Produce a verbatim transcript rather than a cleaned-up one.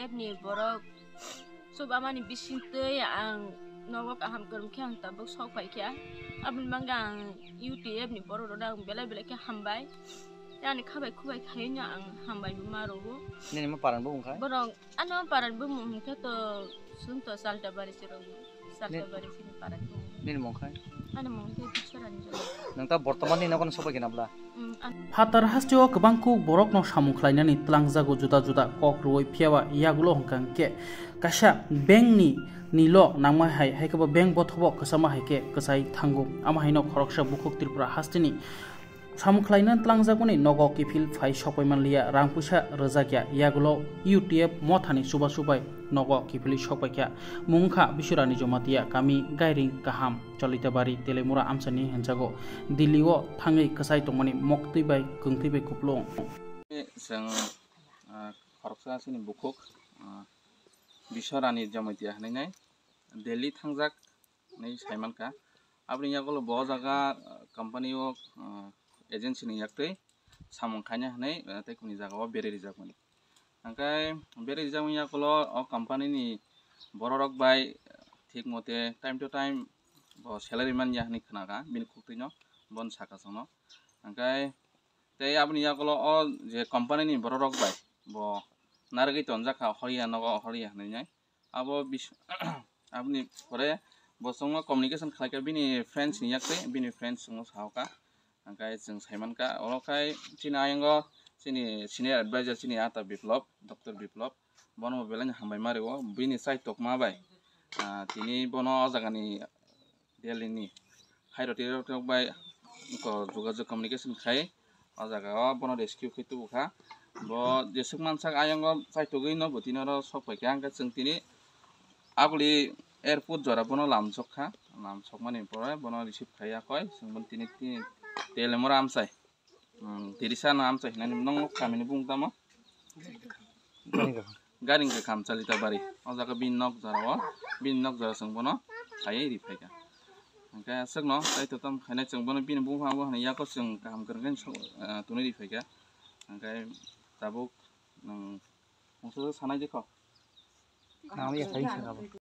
YouTube ni borok soba mani bising teu ang nogok aham kerum ke ang tabuk sok pai ke abin banggang YouTube ni borok rodang bela bela ke hambai yani khabai khubai khaynya ang hambai bumaro bo Ini mah paran bung kai. borok ano paran bum ke to sunto salta bari siro salta bari sini paran bum Ini mong kai. ano mong te bicara ni Nangta bortoman ni nakon soba kinabla. Hatar hastio kebangku borok no samukhlainani tlangjago juda juda kok roi phiawa yagulo hongkang ke kasha bank ni nilo nangma hai hai kaba bank bothobo kasama hai ke kasai thangu ama haino khoroksa bukhuk tripura hastini samukhlainan tlangjagoni nogo kifil phai sopaiman liya rangpusa rajakya yagulo YouTube mothani suba subai nogo kifili sopakya mungkha bisurani jomatia kami gairing kaham cholita bari telemura amsani henjago diliwo thangai kasai tongmani mokti bai kungti bai kuplong जों खरकसा सिनि बुखुक बिसरानि जमातिया हनैनाय दिल्ली थांजाक नै साइमानका आबनि यागल ब जागा कंपनी ओ एजेंसी नि याक्तै सामं खायना हनै तैखुनि जागाव बेरेरि जागमनि अंकाय बेरेरि जामनि यागल अ कंपनी नि बररक बाय ठीक मते टाइम टू टाइम ब सैलरी मान या हनै खनागा बिनि खुक्तैनो बन साकासनो अंकाय तै आबनि यागल अ जे कंपनी नि बररक बाय ब नारगै तनजाखा हरिया नग हरिया हनैनाय अब बिस आबनि परे बसंग कम्युनिकेशन खालायका बिनि फ्रेंड्स नि याक्तै बिनि फ्रेंड्स संग सावका अंकाय जों साइमानका अरखाय चिना आयंग चिनि सिनियर एडवाइजर चिनि आता बिप्लब डॉक्टर बिप्लब बनो बेलानि हामबाय मारेव बिनि साइ तकमा बाय तिनि बनो जागानि दिल्लीनि हाइरति रतक बाय को जोगाजोग कम्युनिकेशन खाय अ जागा बनो रेस्क्यू खैतु बुखा ब जेसुक मानसा आयंग साइ तगै न बतिनर सफायका अंका जों तिनि आगुलि एयरपोर्ट जरा बनो लामसखा लामसक माने परे बनो रिसीव खाया कय जों बन तिनि तिनि तेलेमरा आमसाय तिरिसा ना आमसाय नानि नंग कामिनि बुंता म गारिंग के काम चलिता बारी अ जागा बिन नक जराव बिन नक जरा जों बनो खायै रिफायका अंका सक न ताइ तम खायना जों बनो बिन बुंफा बो हनै याको जों काम करगोन तुनि रिफायका अंका दाबो नों मसो सानाय देखो Nami ya kai